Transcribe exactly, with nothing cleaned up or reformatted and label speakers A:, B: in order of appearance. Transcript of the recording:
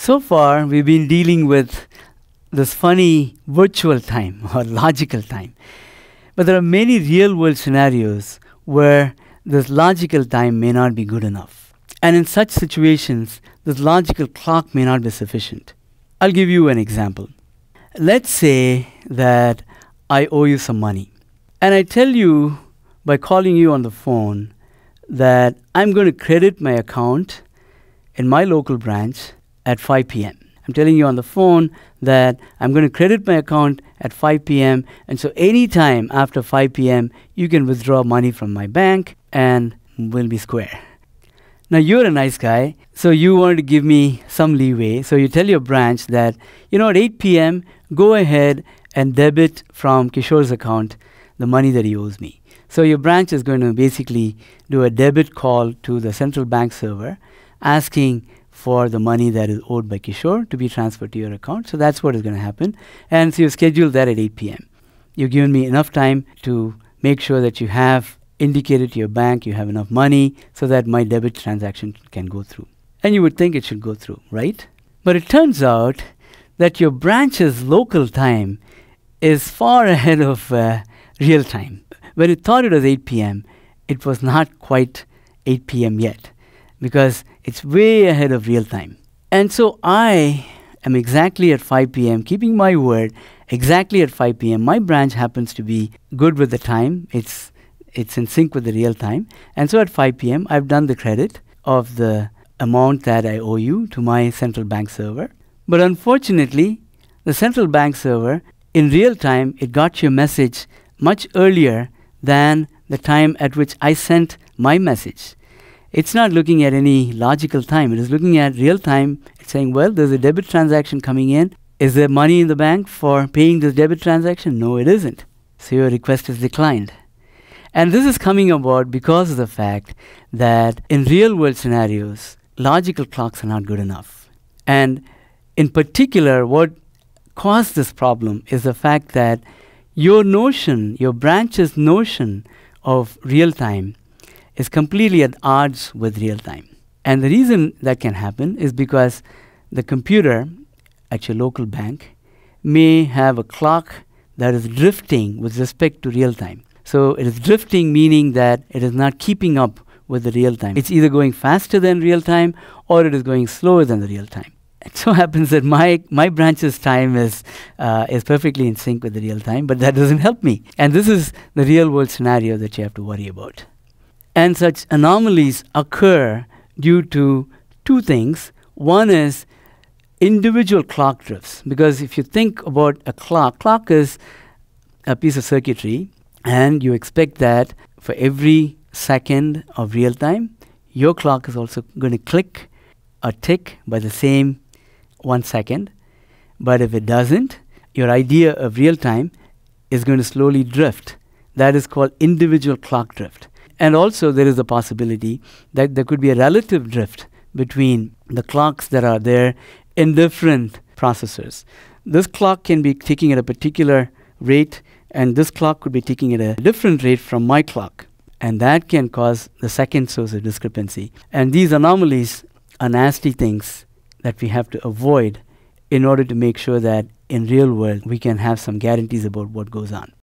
A: So far, we've been dealing with this funny virtual time or logical time. But there are many real-world scenarios where this logical time may not be good enough. And in such situations, this logical clock may not be sufficient. I'll give you an example. Let's say that I owe you some money. And I tell you by calling you on the phone that I'm going to credit my account in my local branch at five p m I'm telling you on the phone that I'm going to credit my account at five p m and so anytime after five p m you can withdraw money from my bank and we'll be square. Now you're a nice guy, so you wanted to give me some leeway. So you tell your branch that, you know, at eight p m go ahead and debit from Kishore's account the money that he owes me. So your branch is going to basically do a debit call to the central bank server asking for the money that is owed by Kishore to be transferred to your account. So that's what is going to happen. And so you schedule that at eight p m You've given me enough time to make sure that you have indicated to your bank you have enough money so that my debit transaction can go through. And you would think it should go through, right? But it turns out that your branch's local time is far ahead of uh, real time. When it thought it was eight p m, it was not quite eight p m yet, because it's way ahead of real time. And so I am exactly at five p m, keeping my word, exactly at five p m My branch happens to be good with the time. It's, it's in sync with the real time. And so at five p m, I've done the credit of the amount that I owe you to my central bank server. But unfortunately, the central bank server, in real time, it got your message much earlier than the time at which I sent my message. It's not looking at any logical time. It is looking at real time. It's saying, well, there's a debit transaction coming in. Is there money in the bank for paying this debit transaction? No, it isn't. So your request is declined. And this is coming about because of the fact that in real world scenarios, logical clocks are not good enough. And in particular, what caused this problem is the fact that your notion, your branch's notion of real time is completely at odds with real time. And the reason that can happen is because the computer at your local bank may have a clock that is drifting with respect to real time. So it is drifting, meaning that it is not keeping up with the real time. It's either going faster than real time or it is going slower than the real time. It so happens that my, my branch's time is, uh, is perfectly in sync with the real time, but that doesn't help me. And this is the real world scenario that you have to worry about. And such anomalies occur due to two things. One is individual clock drifts, because if you think about a clock, clock is a piece of circuitry, and you expect that for every second of real time, your clock is also going to click or tick by the same one second. But if it doesn't, your idea of real time is going to slowly drift. That is called individual clock drift. And also there is a possibility that there could be a relative drift between the clocks that are there in different processors. This clock can be ticking at a particular rate, and this clock could be ticking at a different rate from my clock. And that can cause the second source of discrepancy. And these anomalies are nasty things that we have to avoid in order to make sure that in real world we can have some guarantees about what goes on.